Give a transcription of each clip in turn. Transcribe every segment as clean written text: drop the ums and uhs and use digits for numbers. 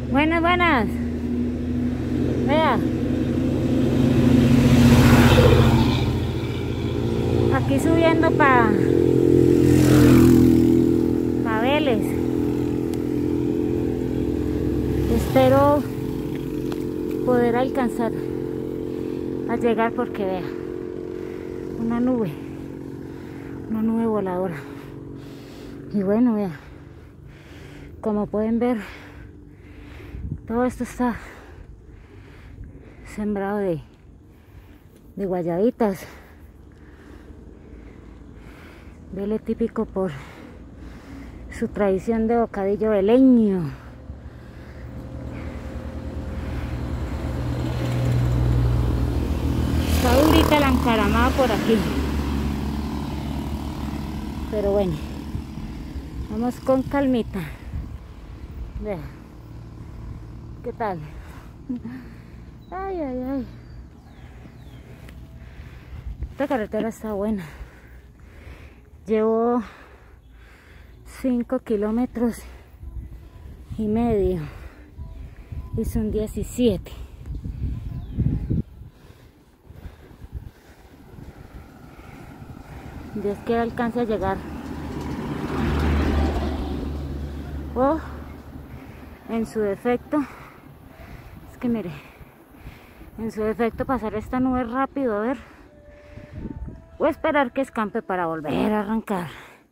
Buenas, buenas. Vea. Aquí subiendo para Vélez. Espero poder alcanzar a llegar porque vea. Una nube voladora. Y bueno, vea. Como pueden ver, todo esto está sembrado de guayabitas. Vele típico por su tradición de bocadillo veleño. Está durita la encaramada por aquí. Pero bueno, vamos con calmita. Vea. ¿Qué tal? Ay, ay, ay. Esta carretera está buena. Llevo 5 kilómetros y medio y son 17. Dios que alcance a llegar. O en su defecto, es que mire, en su defecto pasar esta nube rápido, a ver, o esperar que escampe para volver a arrancar.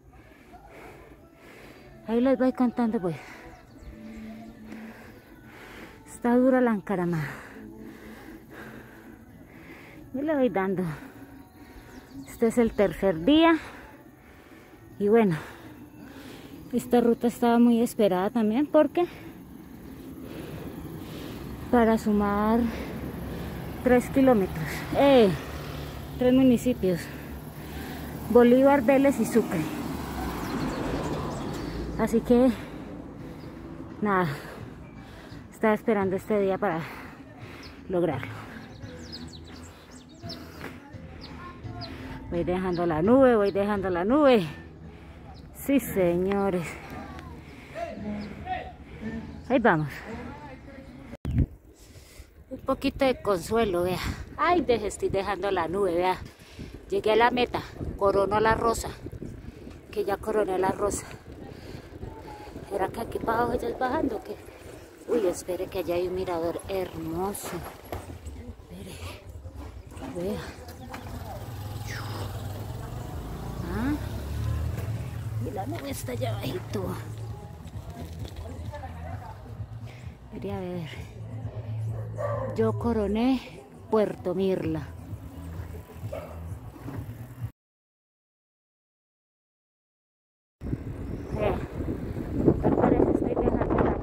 Ahí les voy contando pues. Está dura la encaramada. Yo le voy dando. Este es el tercer día. Y bueno, esta ruta estaba muy esperada también porque para sumar 3 kilómetros, 3 municipios: Bolívar, Vélez y Sucre. Así que nada, estaba esperando este día para lograrlo. Voy dejando la nube. Sí, señores. Ahí vamos. Un poquito de consuelo, vea. Ay, estoy dejando la nube, vea. Llegué a la meta, corono la rosa. Que ya coroné la rosa. ¿Era que aquí para abajo ya es bajando? ¿Qué? Uy, espere que allá hay un mirador hermoso. Espere. Vea. Ah. Y la nube está allá abajito. Quería ver. Yo coroné Puerto Mirla. Parece estoy dejando la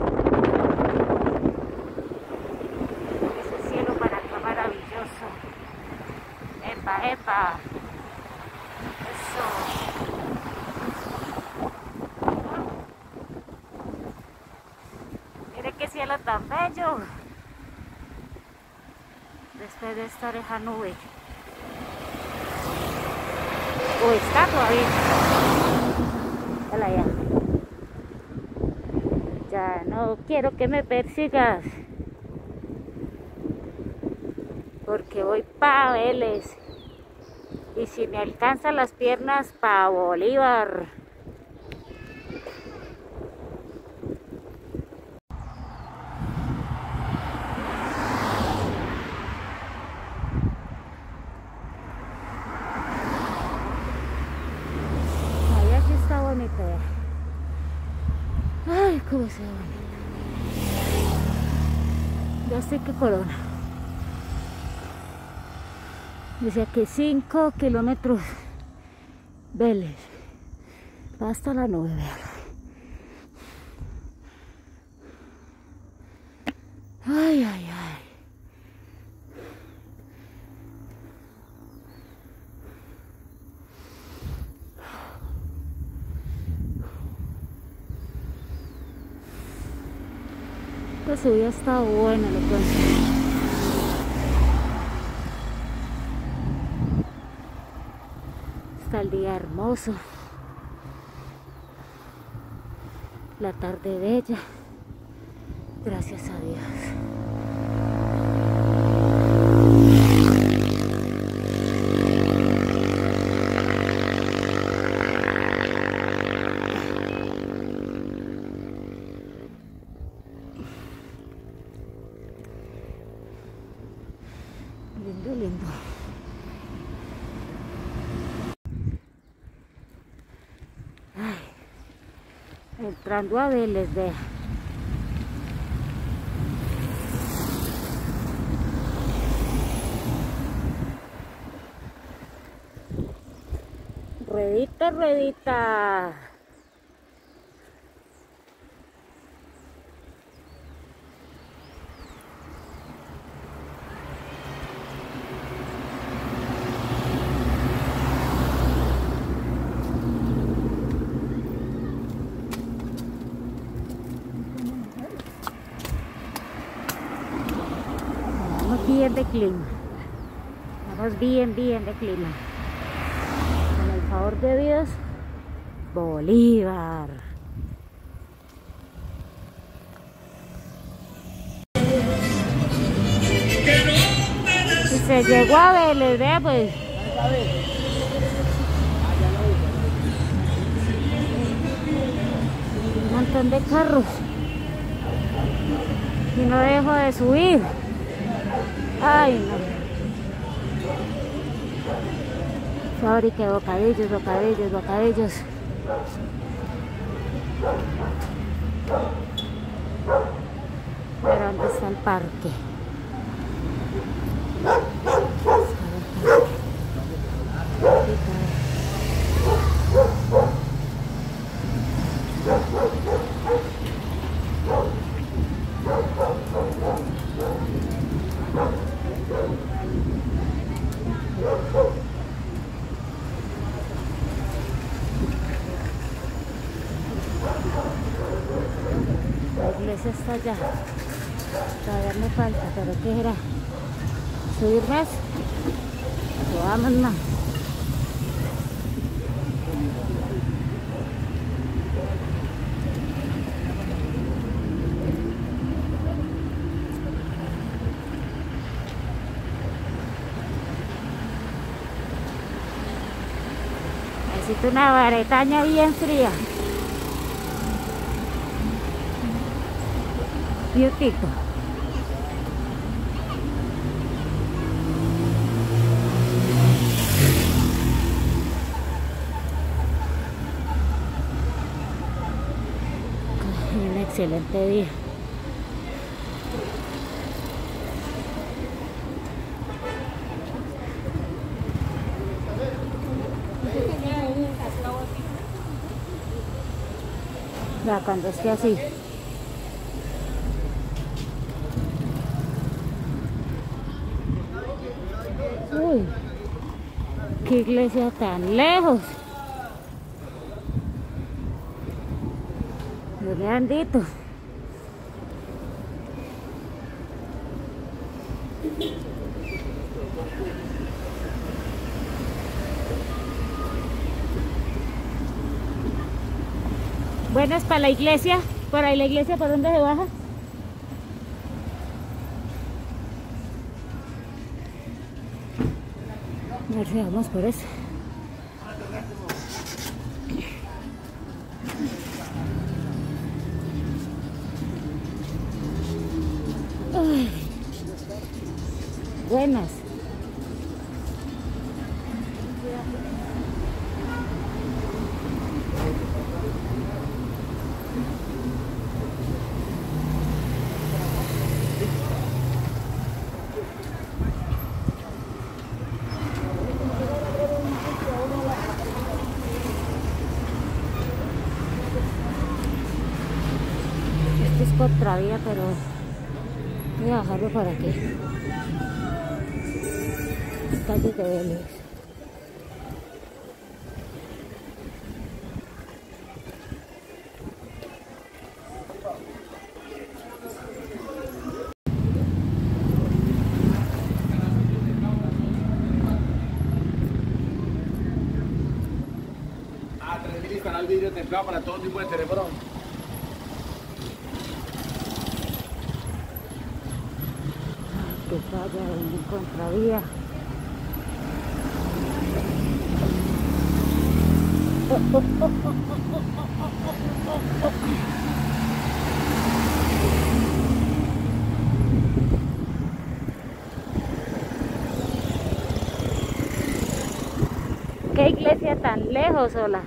ese cielo para acá maravilloso. Epa, epa. Eso. Mire qué cielo tan bello. Después de esta oreja nube. O está todavía. Hola ya. Ya no quiero que me persigas. Porque voy pa' Vélez. Y si me alcanzan las piernas, pa' Bolívar. Ay, aquí está bonito. Ay, cómo se ve bonito. Ya sé que corona. Dice aquí 5 kilómetros Vélez. Hasta la nube, vean. Ay, ay, ay. La subida está buena, lo cuento. Está el día hermoso. La tarde bella. Gracias a Dios. Lindo, lindo. Ay, entrando a Vélez, vea. Ruedita, ruedita. Vamos bien de clima. Vamos bien de clima. Con el favor de Dios, Bolívar. Y se llegó a Vélez, vea pues. Un montón de carros. Y no dejo de subir. Ay, no. Fábrica de bocadillos, bocadillos, bocadillos. Pero ¿dónde está el parque? La iglesia está allá. Todavía me falta, pero ¿qué será? ¿Subir más? Subamos más. Necesito una varetaña bien fría. Beautito. Un excelente día. Ya cuando esté así. Uy, qué iglesia tan lejos. Dios bendito. Buenas para la iglesia. Por ahí la iglesia, ¿por dónde se baja? A ver si vamos por eso. Ay, buenas. Esto es contravía, pero voy a bajarlo por aquí. Calle de Vélez. Estará el vidrio templado para todo tipo de teléfono. que falla en contravía. ¿Qué iglesia tan lejos, hola?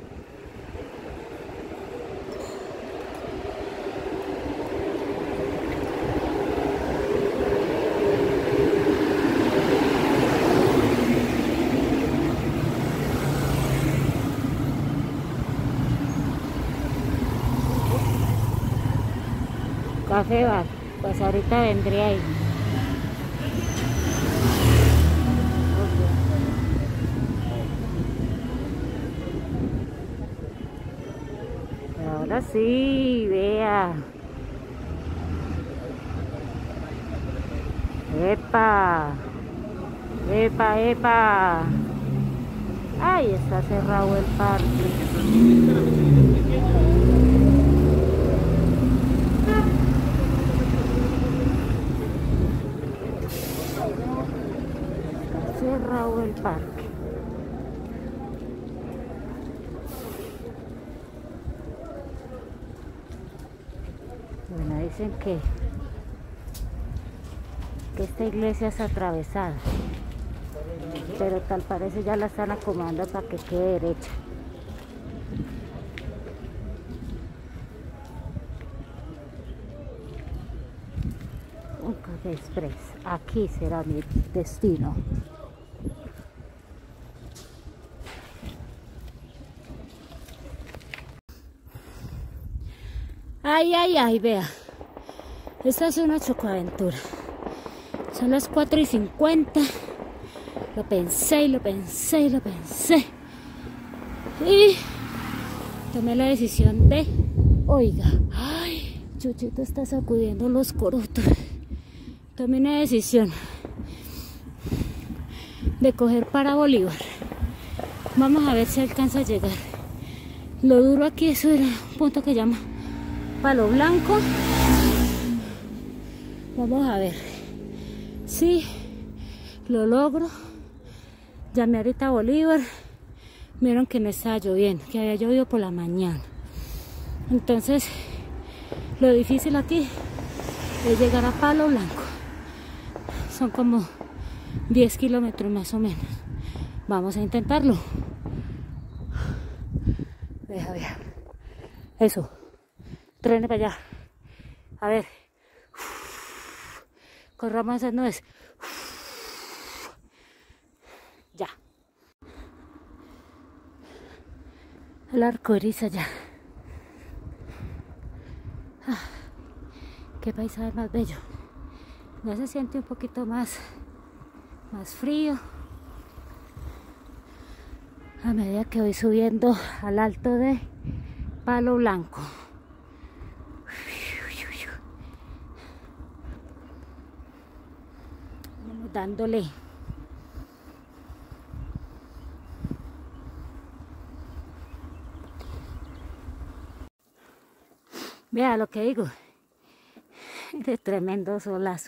Café bar, pues ahorita vendré ahí. Ahora sí, vea. ¡Epa! ¡Epa, epa! ¡Ay, está cerrado el parque! Está cerrado el parque. Bueno, dicen que esta iglesia es atravesada, pero tal parece ya la están acomodando para que quede derecha. Un café express, aquí será mi destino. Ay, ay, ay, vea. Esta es una chocoaventura. Son las 4:50. Lo pensé y lo pensé y lo pensé. Y tomé la decisión de, oiga, ay, Chuchito está sacudiendo los corotos. Tomé una decisión de coger para Bolívar. Vamos a ver si alcanza a llegar. Lo duro aquí, eso era un punto que llama Palo Blanco. Vamos a ver si lo logro. Llamé ahorita a Bolívar. Vieron que no estaba lloviendo, que había llovido por la mañana. Entonces, lo difícil aquí es llegar a Palo Blanco. Son como 10 kilómetros más o menos. Vamos a intentarlo. Vea. Eso. Trene para allá. A ver. Corramos esas nubes. Ya. El arco iris allá. Qué paisaje más bello. Ya se siente un poquito más frío a medida que voy subiendo al alto de Palo Blanco. Vamos dándole. Vea lo que digo. De tremendo solazo.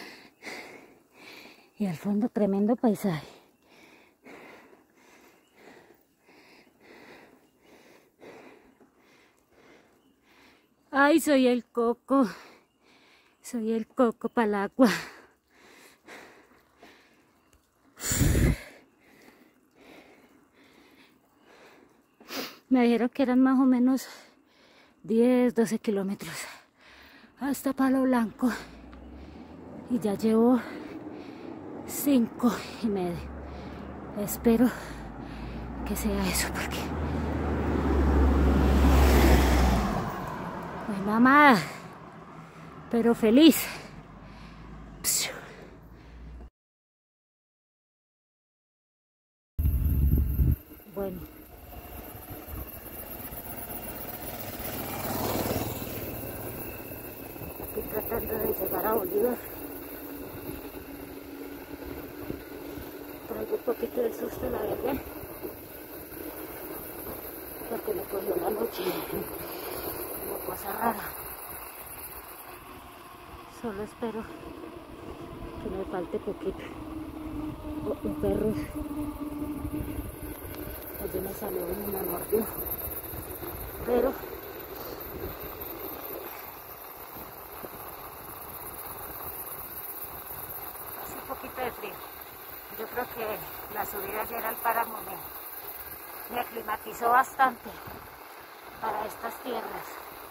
Y al fondo tremendo paisaje. Ay, soy el coco. Soy el coco para el agua. Me dijeron que eran más o menos 10, 12 kilómetros hasta Palo Blanco. Y ya llevo 5:30. Espero que sea eso porque... Pues mamá, pero feliz. Bueno. Estoy tratando de llegar a Bolívar. Traigo un poquito de susto, la verdad. Porque me cogió la noche. Una cosa rara. Solo espero que me falte poquito. Un perro allí me salió y me mordió, pero hace un poquito de frío. Yo creo que la subida ayer al páramo me aclimatizó bastante para estas tierras.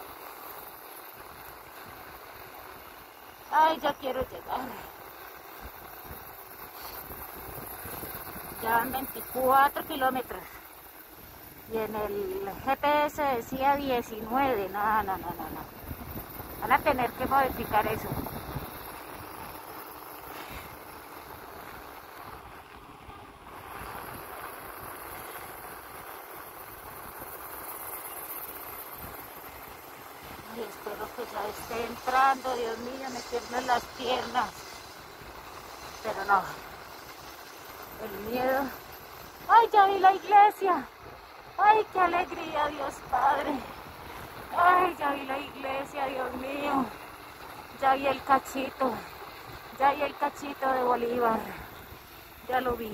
Ay, ya quiero llegar. Ya van 24 kilómetros. Y en el GPS decía 19. No. Van a tener que modificar eso. Y espero que ya esté entrando. Dios mío, me tiemblan las piernas. Pero no. El miedo. ¡Ay, ya vi la iglesia! ¡Ay, qué alegría, Dios Padre! ¡Ay, ya vi la iglesia, Dios mío! Ya vi el cachito. Ya vi el cachito de Bolívar. Ya lo vi.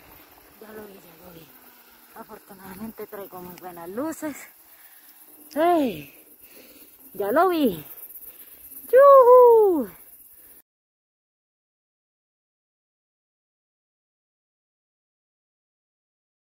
Afortunadamente traigo muy buenas luces. ¡Ay! Ya lo vi. ¡Yuhu!